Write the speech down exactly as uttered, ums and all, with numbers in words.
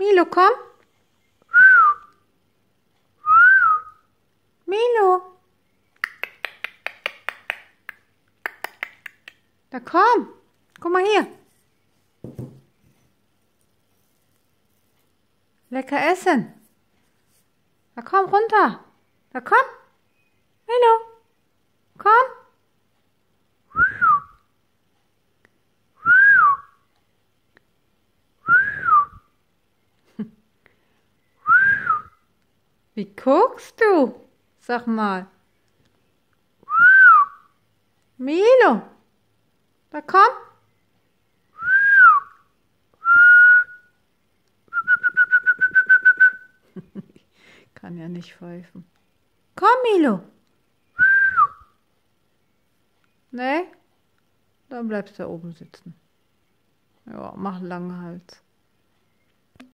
Milo, komm. Milo. Da komm. Guck mal hier. Lecker essen. Da komm runter. Da komm. Milo. Komm. Wie guckst du? Sag mal. Milo. Da komm. Kann ja nicht pfeifen. Komm, Milo. Nee? Dann bleibst du da oben sitzen. Ja, mach einen langen Hals.